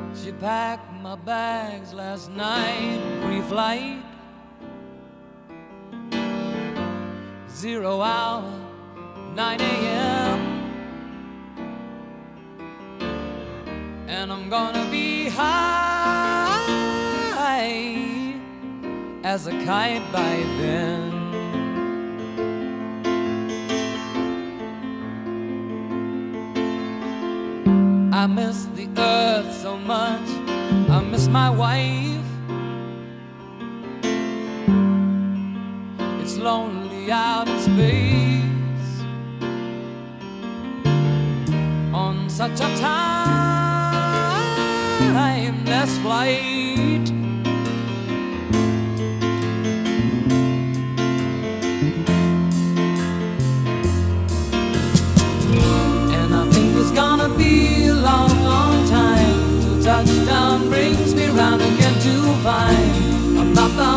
She packed my bags last night, pre-flight, 0 hour, 9 a.m. And I'm gonna be high as a kite by then. I miss the earth so much, I miss my wife. It's lonely out in space on such a timeless flight. And I think it's gonna be a long, long time till touchdown brings me round again to find I'm not the